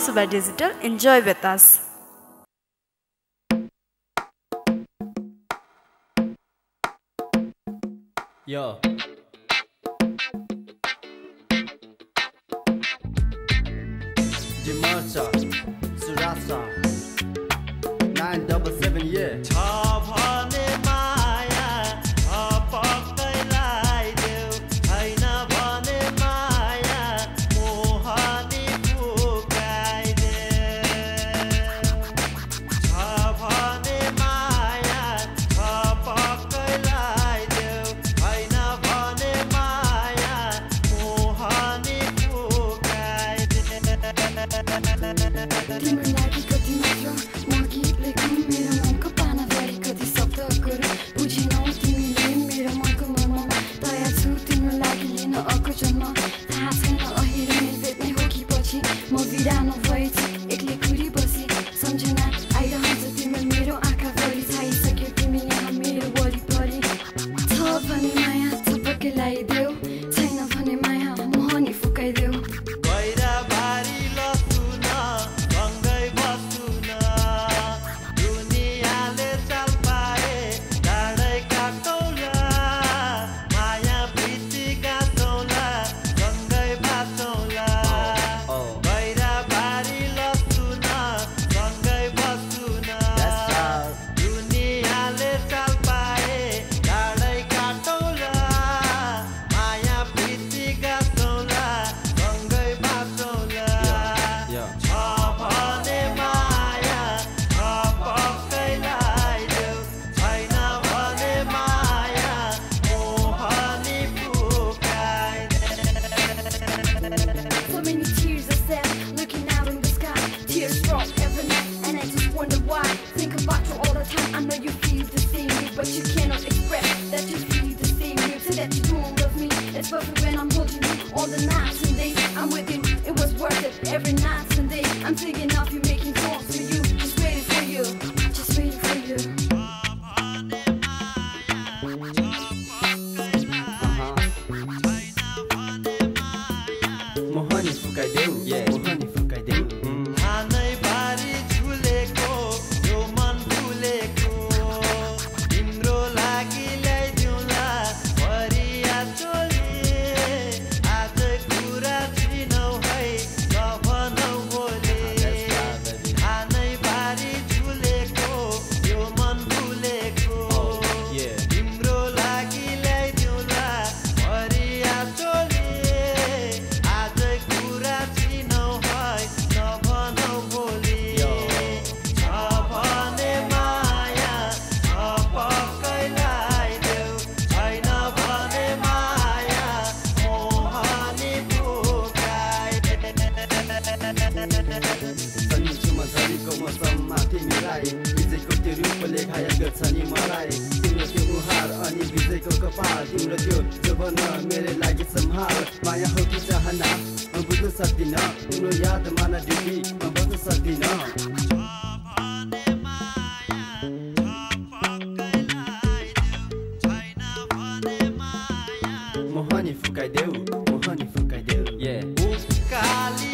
Subba Digital. Enjoy with us. Yo. D-Marcha, Sudhasha, 977 yeah. Chha Bhane maya apakaiलाई देऊ हैन भने माया मोहनी फुकाइदे Chha Bhane maya apakaiलाई देऊ हैन भने माया मोहनी फुकाइदे तिम्रो लागि कति मात्र म गीत लेख्नु मेरो मनको पानाभरि कति शब्द गरौँ बुझेनौ तिमीले मेरो मनको मर्ममा दया छु तिम्रो लागि लिन अर्को जन्म थाहा छैन अहिले भेट्ने हो कि पछि म बिरानो भएछु एक्लै खुरी बसी सम्झना आइरहन्छ तिम्रो मेरो आँखाभरि छाइसक्यो तिमी यहाँ मेरो वरिपरि छ भने माया चपक्कै लगाइदेऊ छैन भने माया मोहनी फुकाइदेऊ गैरा भारी लसुन सँगै बसुन दुनियाँले चाल पाए डाँडै काटौला माया प्रीति गाँचौला सँगै बाँचौला गैरा भारी लसुन सँगै बसुन दुनियाँले चाल पाए डाँडै काटौला माया प्रीति गाँचौला सँगै बाँचौला Chha Bhane maya apakaiलाई देऊ छैन भने माया मोहनी फुकाइदे So many tears are sad, looking out in the sky. Tears drop every night, and I just wonder why. Think about you all the time. I know you feel the same way, but you cannot express that you feel the same way. Say that you don't love me. It's perfect when I'm holding you all the nights and days. I'm with you. It was worth it every night and day. I'm thinking of you, making calls for you, just waiting for you, just waiting for you. मोहनी फुकाइदेऊ yeah. मोहनी फुकाइदेऊ हानै भारी झुलेको यो मन फुलेको तिम्रो लागि ल्याइदिउँला परिया चोली आज कुरा छिनौ है नभनौ भोलि हानै भारी झुलेको यो मन फुलेको तिम्रो लागि ल्याइदिउँला परिया चोली आज कुरा छिनौ है नभनौ भोलि Chha Bhane माया अपकैलाई देऊ छैन भने माया मोहनी फुकाइदे सन्चुमा झरीको मौसममा तिमीलाई विजयको त्यो रूपले घायल गर्छ नि मलाई तिम्रो त्यो मुहार अनि विजयको कपाल तिम्रो त्यो जवन मेरो लागि सम्हाल माया हो कि चाहना म बुझ्न सक्दिन तिम्रो यादमा न डुबी म बस्न सक्दिन मोहनी फुकाइदेऊ yeah. उकाली